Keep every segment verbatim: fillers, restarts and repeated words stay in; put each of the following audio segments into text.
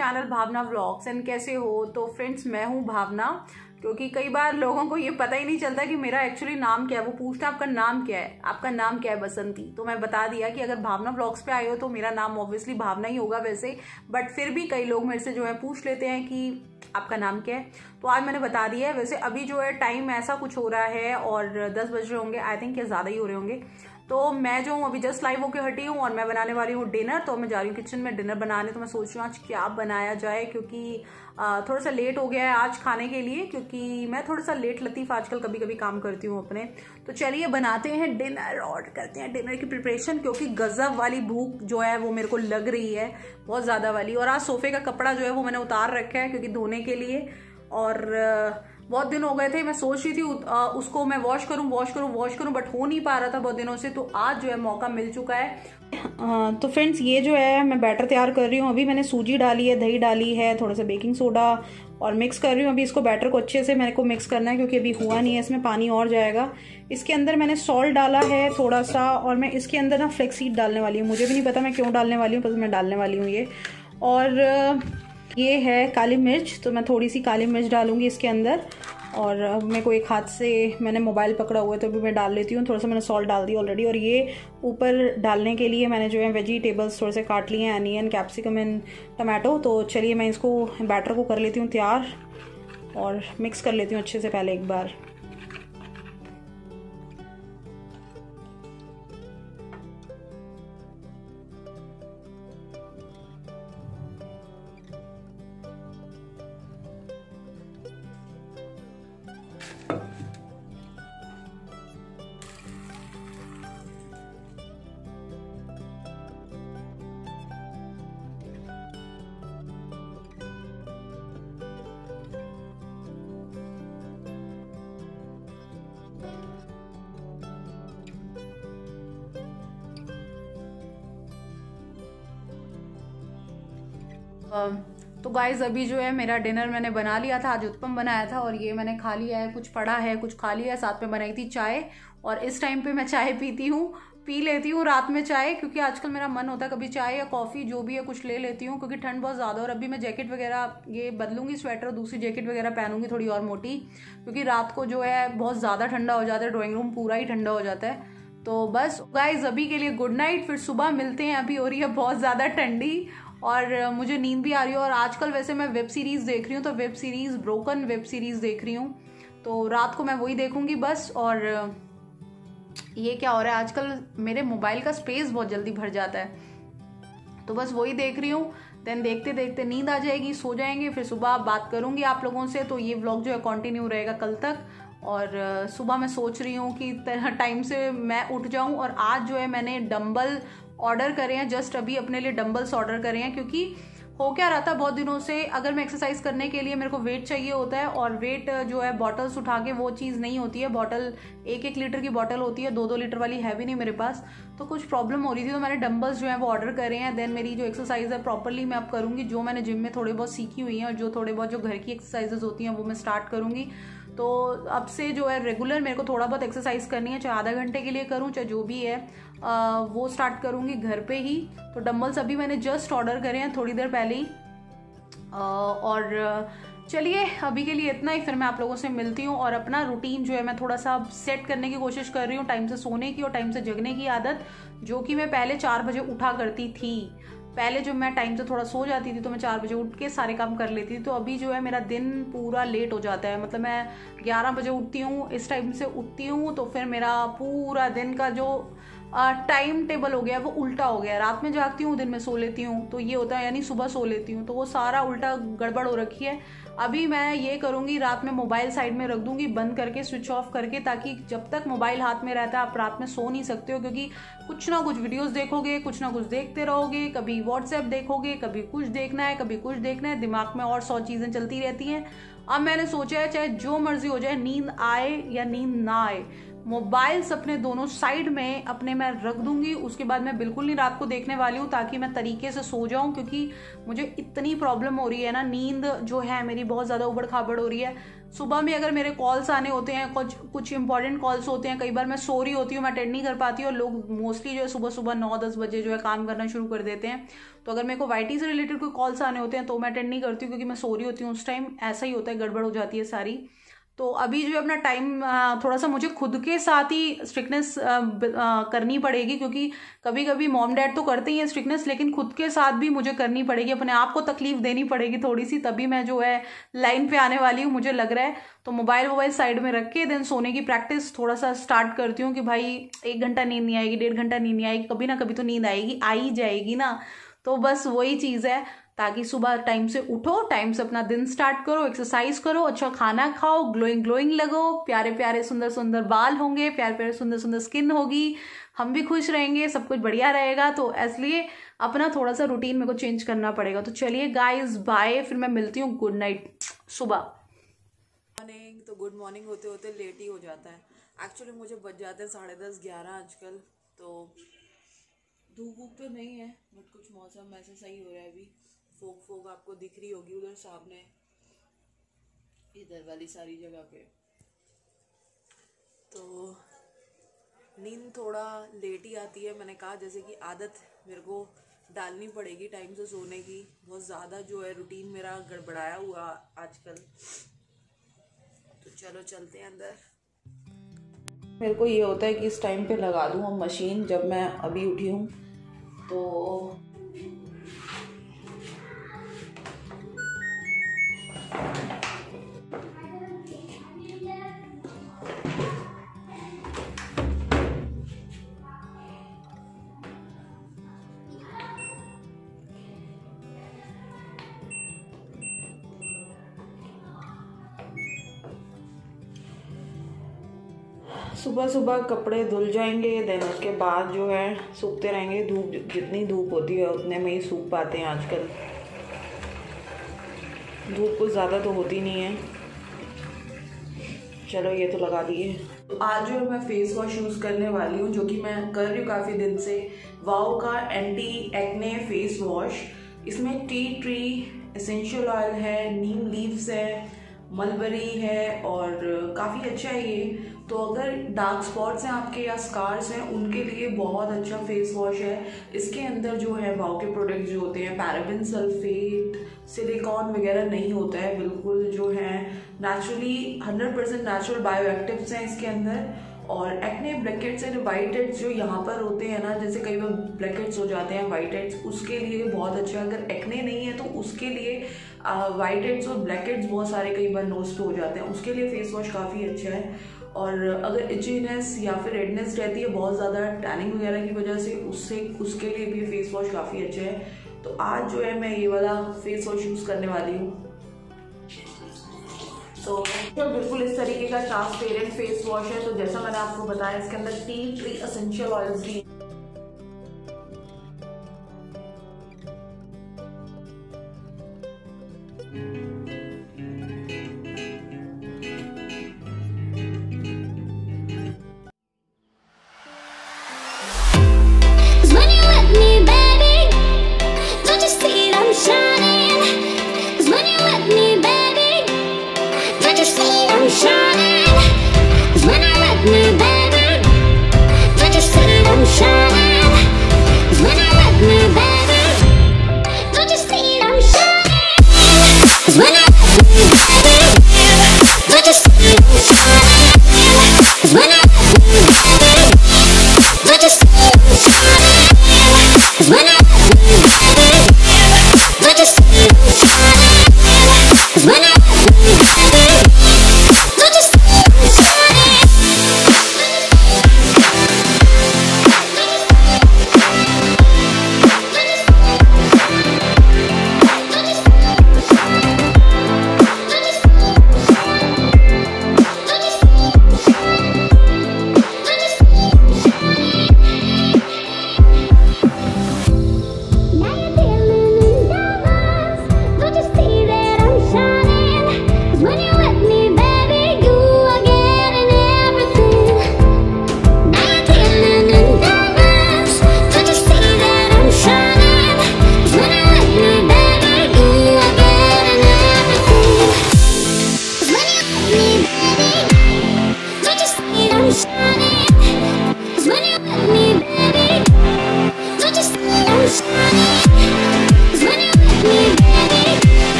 Channel Bhavna vlogs and कैसे हो। तो फ्रेंड्स, मैं हूँ भावना। क्योंकि कई बार लोगों को ये पता ही नहीं चलता कि मेरा एक्चुअली नाम क्या है। वो पूछते हैं आपका नाम क्या है, आपका नाम क्या है बसंती। तो मैं बता दिया कि अगर भावना व्लॉग्स पे आए हो तो मेरा नाम ऑब्वियसली भावना ही होगा वैसे, बट फिर भी कई लोग मेरे से जो है पूछ लेते हैं कि आपका नाम क्या है। तो आज मैंने बता दिया है। वैसे अभी जो है टाइम ऐसा कुछ हो रहा है और दस बज रहे होंगे आई थिंक, या ज़्यादा ही हो रहे होंगे। तो मैं जो हूँ अभी जस्ट लाइव होके हटी हूँ और मैं बनाने वाली हूँ डिनर। तो मैं जा रही हूँ किचन में डिनर बनाने। तो मैं सोच रही हूँ आज क्या बनाया जाए, क्योंकि थोड़ा सा लेट हो गया है आज खाने के लिए, क्योंकि मैं थोड़ा सा लेट लतीफ़ आजकल कभी कभी काम करती हूँ अपने। तो चलिए बनाते हैं डिनर और करते हैं डिनर की प्रिपरेशन, क्योंकि गजब वाली भूख जो है वो मेरे को लग रही है, बहुत ज़्यादा वाली। और आज सोफे का कपड़ा जो है वो मैंने उतार रखा है क्योंकि धोने के लिए। और बहुत दिन हो गए थे, मैं सोच रही थी उसको मैं वॉश करूं वॉश करूं वॉश करूं बट हो नहीं पा रहा था बहुत दिनों से। तो आज जो है मौका मिल चुका है। आ, तो फ्रेंड्स, ये जो है मैं बैटर तैयार कर रही हूँ। अभी मैंने सूजी डाली है, दही डाली है, थोड़ा सा बेकिंग सोडा और मिक्स कर रही हूँ। अभी इसको बैटर को अच्छे से मेरे को मिक्स करना है क्योंकि अभी हुआ नहीं है, इसमें पानी और जाएगा। इसके अंदर मैंने सॉल्ट डाला है थोड़ा सा, और मैं इसके अंदर ना फ्लेक्सीड डालने वाली हूँ। मुझे भी नहीं पता मैं क्यों डालने वाली हूँ, बस मैं डालने वाली हूँ ये। और ये है काली मिर्च, तो मैं थोड़ी सी काली मिर्च डालूंगी इसके अंदर। और मेरे को एक हाथ से मैंने मोबाइल पकड़ा हुआ है तो भी मैं डाल लेती हूँ। थोड़ा सा मैंने सॉल्ट डाल दी ऑलरेडी। और ये ऊपर डालने के लिए मैंने जो है वेजिटेबल्स थोड़े से काट लिए हैं, अनियन, कैप्सिकम एंड टमाटो। तो चलिए मैं इसको बैटर को कर लेती हूँ तैयार और मिक्स कर लेती हूँ अच्छे से पहले एक बार। तो गाइज अभी जो है मेरा डिनर मैंने बना लिया था। आज उत्पम बनाया था और ये मैंने खा लिया है। कुछ पड़ा है, कुछ खा लिया है। साथ में बनाई थी चाय, और इस टाइम पे मैं चाय पीती हूँ, पी लेती हूँ रात में चाय, क्योंकि आजकल मेरा मन होता है कभी चाय या कॉफ़ी जो भी है कुछ ले लेती हूँ, क्योंकि ठंड बहुत ज़्यादा। और अभी मैं जैकेट वगैरह ये बदलूंगी, स्वेटर और दूसरी जैकेट वगैरह पहनूंगी थोड़ी और मोटी, क्योंकि रात को जो है बहुत ज़्यादा ठंडा हो जाता है, ड्राइंग रूम पूरा ही ठंडा हो जाता है। तो बस गाइज अभी के लिए गुड नाइट, फिर सुबह मिलते हैं। अभी हो रही है बहुत ज़्यादा ठंडी और मुझे नींद भी आ रही है। और आजकल वैसे मैं वेब सीरीज़ देख रही हूँ, तो web series broken web series देख रही हूँ, तो रात को मैं वही देखूंगी बस। और ये क्या हो रहा है आजकल, मेरे मोबाइल का स्पेस बहुत जल्दी भर जाता है, तो बस वही देख रही हूँ। देन देखते देखते नींद आ जाएगी, सो जाएंगे, फिर सुबह बात करूंगी आप लोगों से। तो ये व्लॉग जो है कंटिन्यू रहेगा कल तक। और सुबह मैं सोच रही हूँ कि टाइम से मैं उठ जाऊँ। और आज जो है मैंने डंबल ऑर्डर करे हैं, जस्ट अभी अपने लिए डंबल्स ऑर्डर करे हैं, क्योंकि हो क्या रहा था बहुत दिनों से, अगर मैं एक्सरसाइज करने के लिए मेरे को वेट चाहिए होता है, और वेट जो है बॉटल्स उठा के वो चीज़ नहीं होती है। बॉटल एक एक लीटर की बॉटल होती है, दो दो लीटर वाली है भी नहीं मेरे पास, तो कुछ प्रॉब्लम हो रही थी। तो मैंने डंबल्स जो है वो ऑर्डर करे हैं। देन मेरी जो एक्सरसाइज है प्रॉपरली मैं अब करूँगी, जो मैंने जिम में थोड़े बहुत सीखी हुई हैं और जो थोड़े बहुत जो घर की एक्सरसाइजेज होती हैं वो मैं स्टार्ट करूँगी। तो अब से जो है रेगुलर मेरे को थोड़ा बहुत एक्सरसाइज करनी है, चाहे आधा घंटे के लिए करूँ चाहे जो भी है, आ, वो स्टार्ट करूँगी घर पे ही। तो डंबल्स अभी मैंने जस्ट ऑर्डर करे हैं थोड़ी देर पहले ही। और चलिए अभी के लिए इतना ही, फिर मैं आप लोगों से मिलती हूँ। और अपना रूटीन जो है मैं थोड़ा सा सेट करने की कोशिश कर रही हूँ, टाइम से सोने की और टाइम से जगने की आदत, जो कि मैं पहले चार बजे उठा करती थी। पहले जो मैं टाइम से थोड़ा सो जाती थी तो मैं चार बजे उठ के सारे काम कर लेती थी। तो अभी जो है मेरा दिन पूरा लेट हो जाता है, मतलब मैं ग्यारह बजे उठती हूँ, इस टाइम से उठती हूँ, तो फिर मेरा पूरा दिन का जो टाइम टेबल हो गया वो उल्टा हो गया। रात में जागती हूँ, दिन में सो लेती हूँ, तो ये होता है, यानी सुबह सो लेती हूँ, तो वो सारा उल्टा गड़बड़ हो रखी है। अभी मैं ये करूँगी, रात में मोबाइल साइड में रख दूंगी बंद करके, स्विच ऑफ करके, ताकि जब तक मोबाइल हाथ में रहता है आप रात में सो नहीं सकते हो, क्योंकि कुछ ना कुछ वीडियोस देखोगे, कुछ ना कुछ देखते रहोगे, कभी व्हाट्सएप देखोगे, कभी कुछ देखना है, कभी कुछ देखना है, दिमाग में और सौ चीज़ें चलती रहती हैं। अब मैंने सोचा है चाहे जो मर्जी हो जाए, नींद आए या नींद ना आए, मोबाइल्स अपने दोनों साइड में अपने मैं रख दूंगी। उसके बाद मैं बिल्कुल नहीं रात को देखने वाली हूँ, ताकि मैं तरीके से सो जाऊँ, क्योंकि मुझे इतनी प्रॉब्लम हो रही है ना, नींद जो है मेरी बहुत ज़्यादा उबड़ खाबड़ हो रही है। सुबह में अगर मेरे कॉल्स आने होते हैं, कुछ कुछ इंपॉर्टेंट कॉल्स होते हैं, कई बार मैं सो रही होती हूँ, मैं अटेंड नहीं कर पाती हूँ, और लोग मोस्टली जो है सुबह सुबह नौ दस बजे जो है काम करना शुरू कर देते हैं। तो अगर मेरे को वाईटी से रिलेटेड कोई कॉल्स आने होते हैं तो मैं अटेंड नहीं करती हूँ, क्योंकि मैं सो रही होती हूँ उस टाइम। ऐसा ही होता है, गड़बड़ हो जाती है सारी। तो अभी जो है अपना टाइम थोड़ा सा मुझे खुद के साथ ही स्ट्रिक्टनेस करनी पड़ेगी, क्योंकि कभी कभी मॉम डैड तो करते ही हैं स्ट्रिक्टनेस, लेकिन खुद के साथ भी मुझे करनी पड़ेगी, अपने आप को तकलीफ देनी पड़ेगी थोड़ी सी, तभी मैं जो है लाइन पे आने वाली हूँ, मुझे लग रहा है। तो मोबाइल वोबाइल साइड में रख के देन सोने की प्रैक्टिस थोड़ा सा स्टार्ट करती हूँ कि भाई एक घंटा नींद नहीं आएगी, डेढ़ घंटा नींद नहीं आएगी, कभी ना कभी तो नींद आएगी, आ ही जाएगी ना। तो बस वही चीज़ है, ताकि सुबह टाइम से उठो, टाइम से अपना दिन स्टार्ट करो, एक्सरसाइज करो, अच्छा खाना खाओ, ग्लोइंग ग्लोइंग लगो, प्यारे प्यारे सुंदर सुंदर बाल होंगे, प्यारे प्यारे सुंदर सुंदर स्किन होगी, हम भी खुश रहेंगे, सब कुछ बढ़िया रहेगा। तो इसलिए अपना थोड़ा सा रूटीन मेरे को चेंज करना पड़ेगा। तो चलिए गाइस बाय, फिर मैं मिलती हूँ गुड नाइट सुबह। मॉर्निंग तो गुड मॉर्निंग होते होते लेट ही हो जाता है। एक्चुअली मुझे बज जाते हैं साढ़े दस ग्यारह आजकल। तो धूप वूप तो नहीं है, बट कुछ मौसम ऐसा सही हो रहा है। अभी फोग फोग आपको दिख रही होगी उधर सामने, इधर वाली सारी जगह पे। तो नींद थोड़ा लेट ही आती है। मैंने कहा जैसे कि आदत मेरे को डालनी पड़ेगी टाइम से सोने की। बहुत ज़्यादा जो है रूटीन मेरा गड़बड़ाया हुआ आजकल। तो चलो चलते हैं अंदर। मेरे को ये होता है कि इस टाइम पे लगा दूँ हम मशीन, जब मैं अभी उठी हूँ तो सुबह सुबह कपड़े धुल जाएंगे, देन उसके बाद जो है सूखते रहेंगे। धूप जितनी धूप होती है उतने में ही सूख पाते हैं आजकल। धूप कुछ ज़्यादा तो होती नहीं है। चलो ये तो लगा दिए। तो आज जो है मैं फेस वॉश यूज़ करने वाली हूँ, जो कि मैं कर रही हूँ काफ़ी दिन से। वाओ का एंटी एक्ने फेस वॉश। इसमें टी ट्री एसेंशियल ऑयल है, नीम लीव्स है, मलबरी है, और काफ़ी अच्छा है ये। तो अगर डार्क स्पॉट्स हैं आपके या स्कार्स हैं, उनके लिए बहुत अच्छा फेस वॉश है। इसके अंदर जो है वाओ के प्रोडक्ट्स जो होते हैं, पैराबेन, सल्फेट, सिलिकॉन वगैरह नहीं होता है। बिल्कुल जो है naturally hundred percent natural bio actives हैं इसके अंदर। और acne, blackheads and white heads जो यहाँ पर होते हैं ना, जैसे कई बार ब्लैकहेड्स हो जाते हैं, वाइट हेड्स, उसके लिए बहुत अच्छा है। अगर एक्ने नहीं है तो उसके लिए वाइट हेड्स और ब्लैकहेड्स बहुत सारे कई बार नोज पे हो जाते हैं, उसके लिए फेस वॉश काफ़ी अच्छा है। और अगर इचीनेस या फिर रेडनेस रहती है बहुत ज़्यादा टैनिंग वगैरह की वजह से, उससे उसके लिए भी फेस वॉश काफ़ी अच्छा है। तो आज जो है मैं ये वाला फेस वॉश यूज़ करने वाली हूँ। तो बिल्कुल इस तरीके का ट्रांसपेरेंट फेस वॉश है। तो जैसा मैंने आपको बताया, इसके अंदर टी ट्री एसेंशियल ऑयल्स भी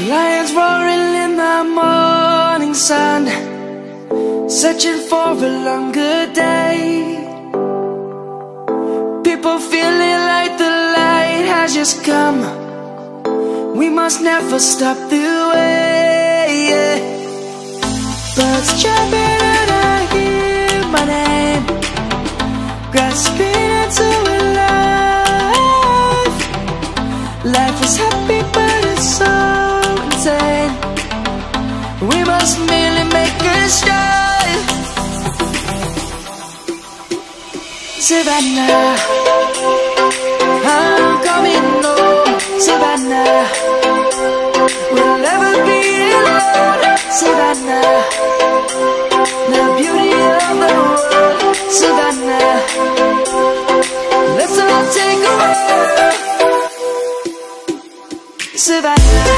Lions roaring in the morning sun, searching for a longer day. People feeling like the light has just come. We must never stop the way, yeah. Birds jumping and I hear my name, grasping into a life. Life is happy but it's so insane. We must merely make a start. Savannah, I'm coming home. Savannah, we'll never be alone. Savannah, the beauty of the world. Savannah, let's all take a walk. Savannah.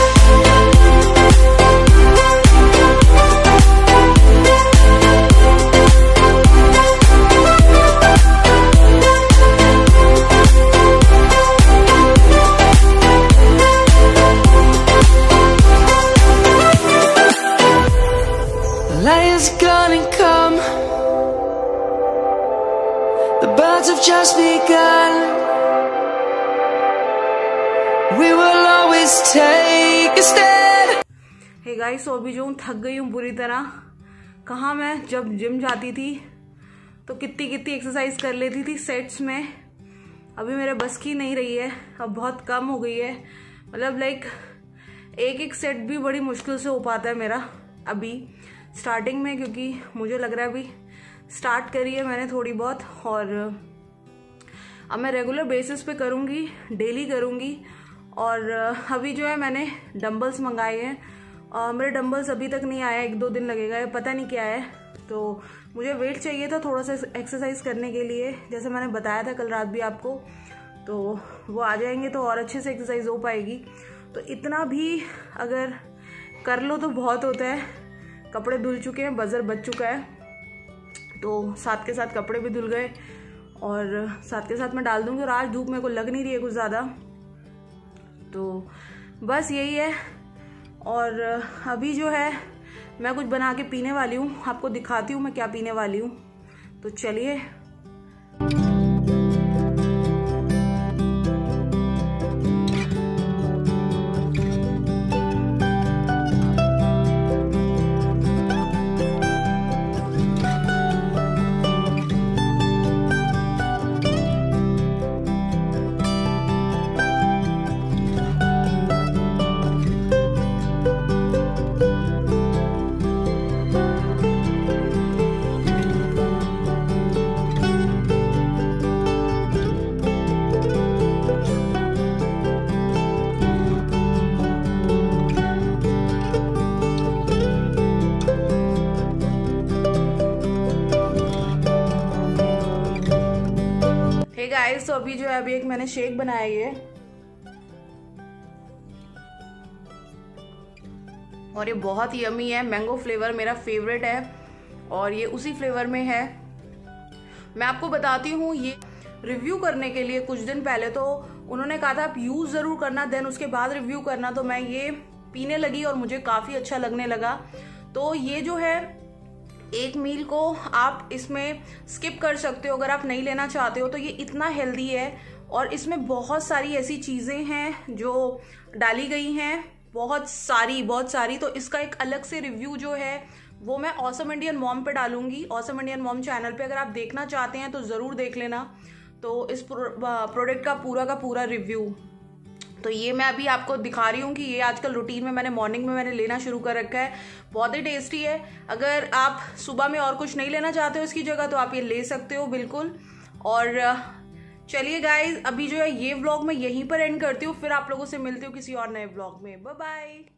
Lions gonna come. The birds have just begun. We will always take a stand. Hey guys, so अभी जो हूँ थक गई हूँ पूरी तरह। कहाँ मैं जब जिम जाती थी तो कितनी कितनी एक्सरसाइज कर लेती थी सेट्स में। अभी मेरे बस की नहीं रही है, अब बहुत कम हो गई है। मतलब लाइक एक एक सेट भी बड़ी मुश्किल से हो पाता है मेरा अभी स्टार्टिंग में, क्योंकि मुझे लग रहा है अभी स्टार्ट करी है मैंने थोड़ी बहुत, और अब मैं रेगुलर बेसिस पे करूँगी, डेली करूँगी। और अभी जो है मैंने डंबल्स मंगाए हैं, और मेरे डंबल्स अभी तक नहीं आया, एक दो दिन लगेगा, पता नहीं क्या है। तो मुझे वेट चाहिए था थोड़ा सा एक्सरसाइज करने के लिए, जैसे मैंने बताया था कल रात भी आपको। तो वो आ जाएंगे तो और अच्छे से एक्सरसाइज हो पाएगी। तो इतना भी अगर कर लो तो बहुत होता है। कपड़े धुल चुके हैं, बजर बज चुका है, तो साथ के साथ कपड़े भी धुल गए और साथ के साथ मैं डाल दूंगी। और आज धूप मेरे को लग नहीं रही है कुछ ज़्यादा, तो बस यही है। और अभी जो है मैं कुछ बना के पीने वाली हूँ, आपको दिखाती हूँ मैं क्या पीने वाली हूँ। तो चलिए। गाइस, तो अभी जो है अभी एक मैंने शेक बनाया है और ये बहुत यमी है। मैंगो फ्लेवर मेरा फेवरेट है और ये उसी फ्लेवर में है। मैं आपको बताती हूँ, ये रिव्यू करने के लिए कुछ दिन पहले तो उन्होंने कहा था आप यूज जरूर करना, देन उसके बाद रिव्यू करना। तो मैं ये पीने लगी और मुझे काफी अच्छा लगने लगा। तो ये जो है एक मील को आप इसमें स्किप कर सकते हो अगर आप नहीं लेना चाहते हो। तो ये इतना हेल्दी है और इसमें बहुत सारी ऐसी चीज़ें हैं जो डाली गई हैं, बहुत सारी बहुत सारी। तो इसका एक अलग से रिव्यू जो है वो मैं ऑसम इंडियन मॉम पे डालूंगी, ऑसम इंडियन मॉम चैनल पे। अगर आप देखना चाहते हैं तो ज़रूर देख लेना। तो इस प्रोडक्ट का पूरा का पूरा रिव्यू तो ये मैं अभी आपको दिखा रही हूँ कि ये आजकल रूटीन में मैंने मॉर्निंग में मैंने लेना शुरू कर रखा है। बहुत ही टेस्टी है। अगर आप सुबह में और कुछ नहीं लेना चाहते हो इसकी जगह तो आप ये ले सकते हो बिल्कुल। और चलिए गाइज, अभी जो है ये व्लॉग मैं यहीं पर एंड करती हूँ, फिर आप लोगों से मिलती हूँ किसी और नए व्लॉग में। Bye bye.